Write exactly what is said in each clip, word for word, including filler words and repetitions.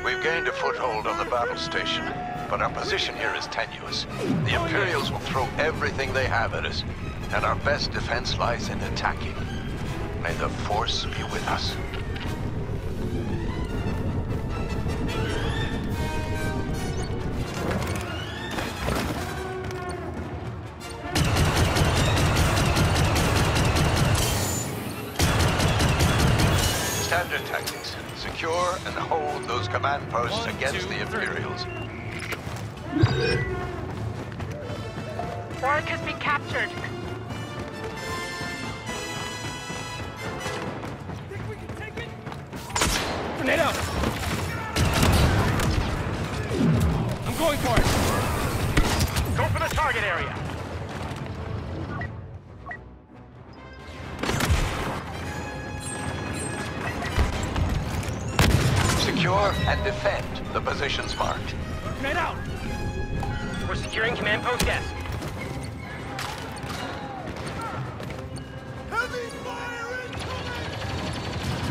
We've gained a foothold on the battle station, but our position here is tenuous. The Imperials will throw everything they have at us, and our best defense lies in attacking. May the Force be with us. Standard tactics. Secure and hold those command posts One, against two, the Imperials. Warwick has been captured. Think we can take it? Grenade out! I'm going for it. Go for the target area. Secure and defend the positions marked. Grenade out! We're securing command post S. Heavy fire incoming!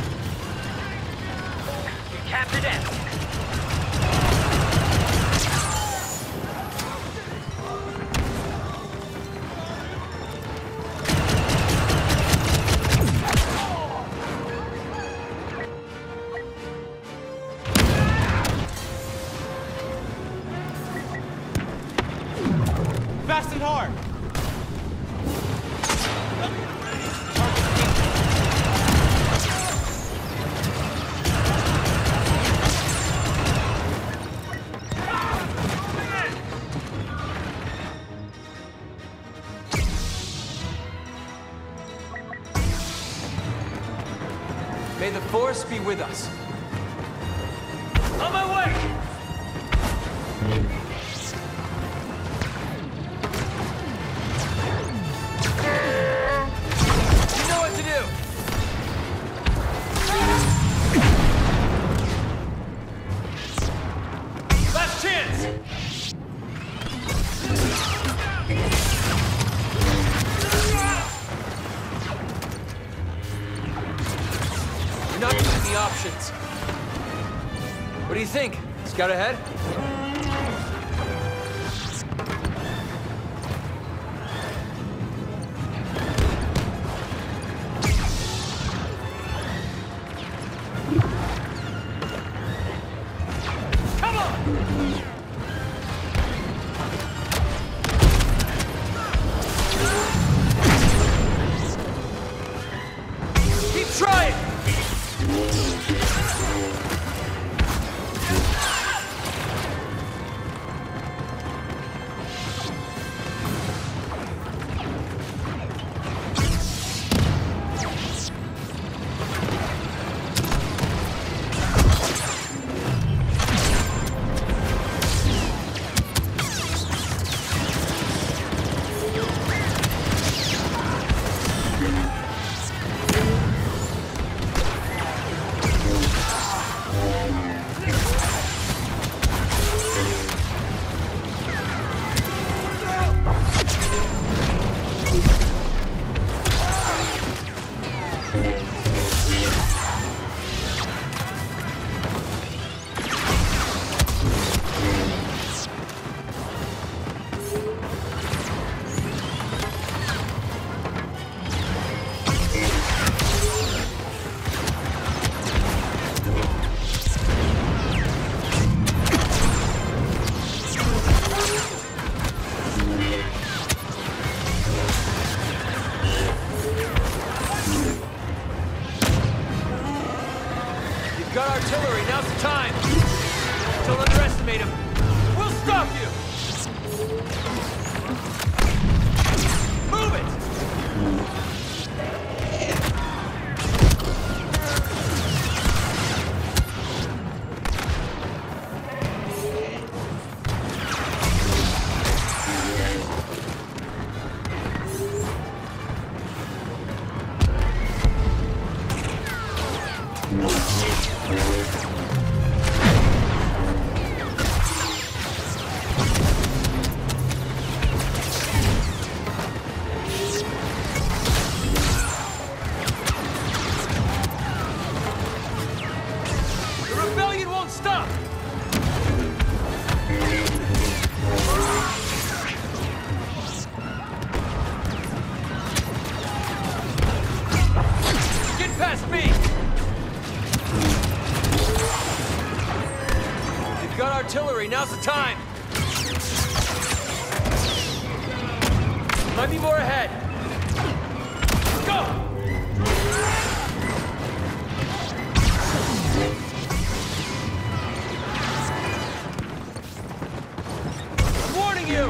We captured S. Fast and hard! May the Force be with us. On my way! You know what to do! Last chance! You're not using the options. What do you think? Scout ahead? Come on! Keep trying! You've got artillery, now's the time! Don't underestimate him! We'll stop you! Move it! past me! You've got artillery, now's the time! Might be more ahead. Go! I'm warning you!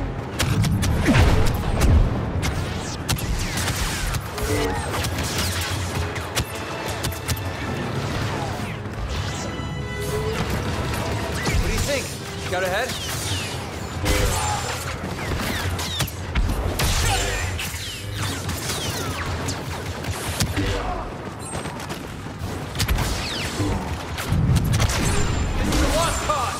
What do you think? Scout ahead? This is a lost cause!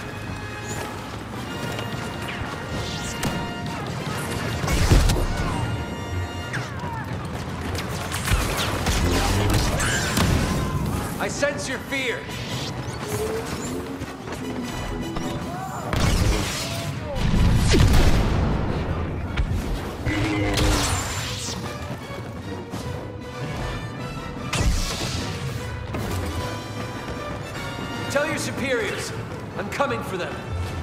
I sense your fear. Tell your superiors, I'm coming for them.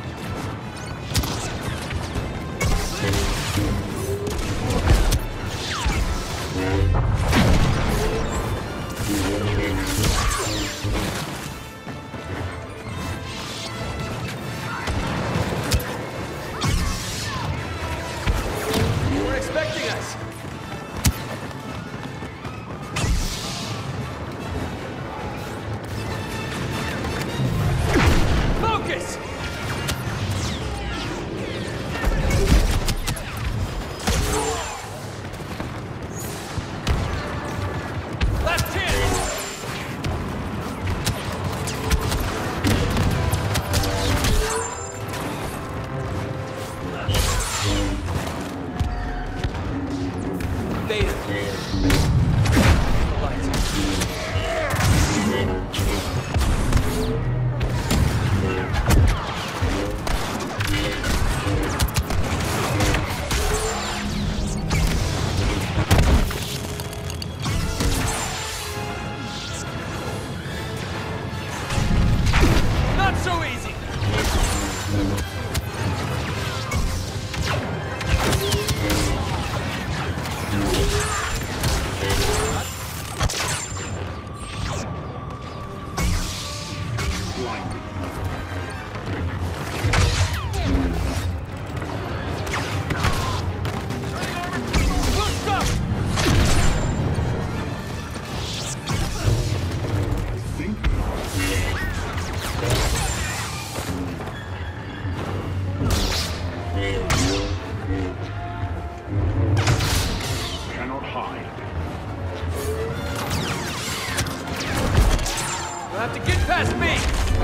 You weren't expecting us. Focus! Last chance! Vader. The lights. Not so easy! Look up! Cannot hide. You'll have to get past me!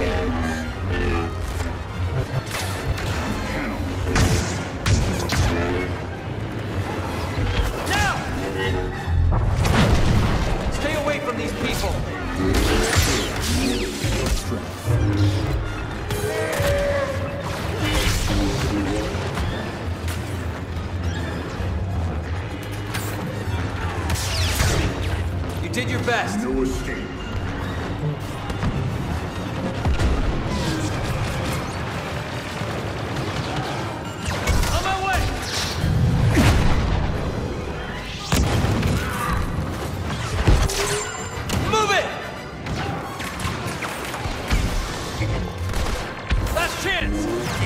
Now! Stay away from these people! You did your best. No escape. On my way! Move it! Last chance!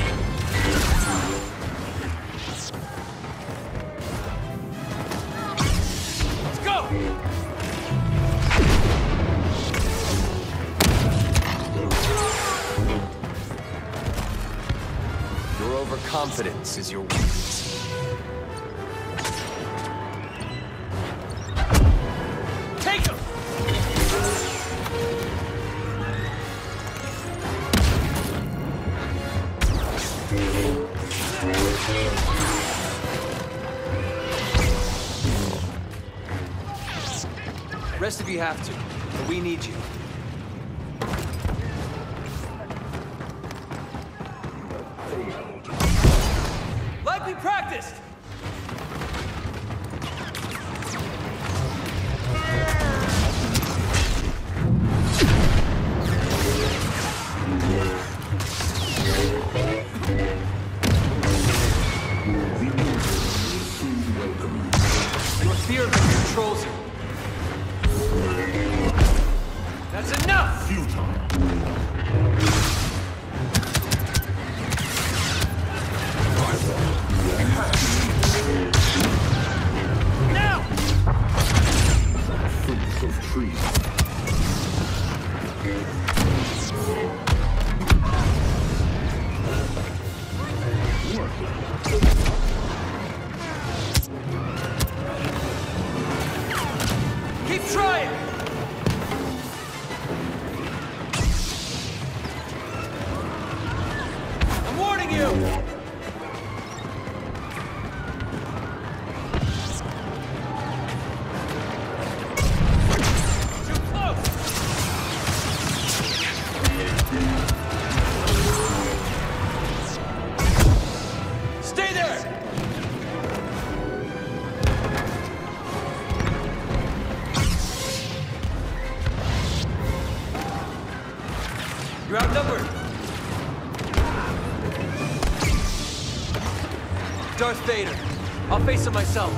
Let's go! Your overconfidence is your weakness. Take him! Rest of you have to, but we need you. Like we practiced! bulldozer. That's enough! Now! Fruits of trees. Keep trying! I'm warning you! Too close! Stay there! You're outnumbered! Darth Vader. I'll face him myself.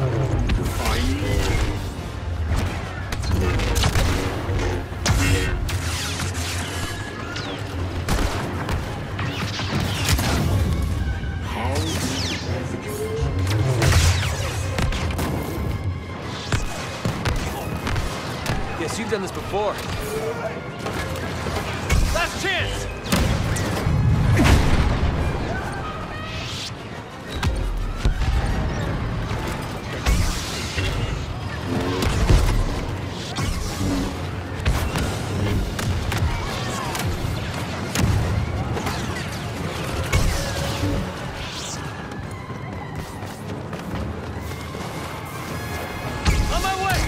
Guess you've done this before. Last chance! On my way!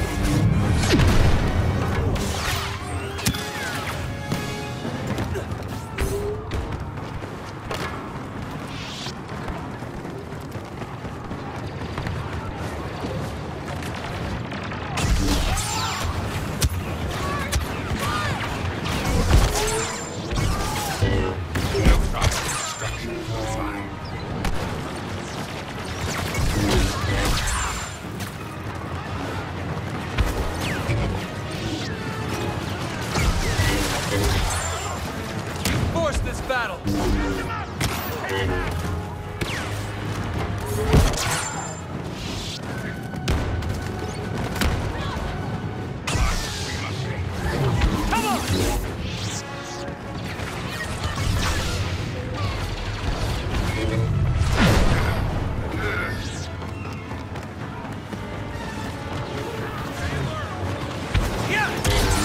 Force this battle! Come on! Yeah!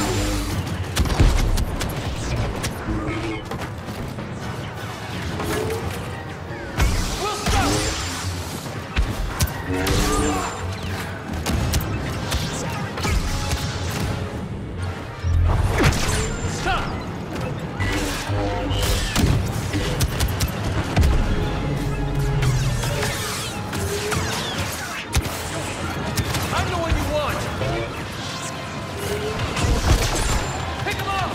We'll stop! Stop! I'm the one you want! Pick him up!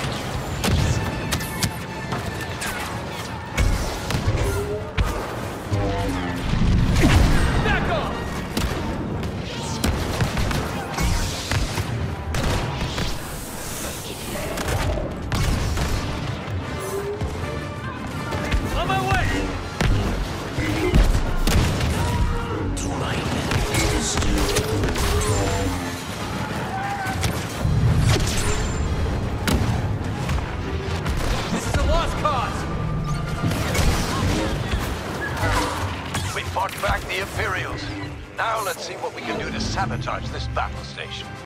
Back off! On my way! To my enemies. This is a lost cause! We fought back the Imperials. Now let's see what we can do to sabotage this battle station.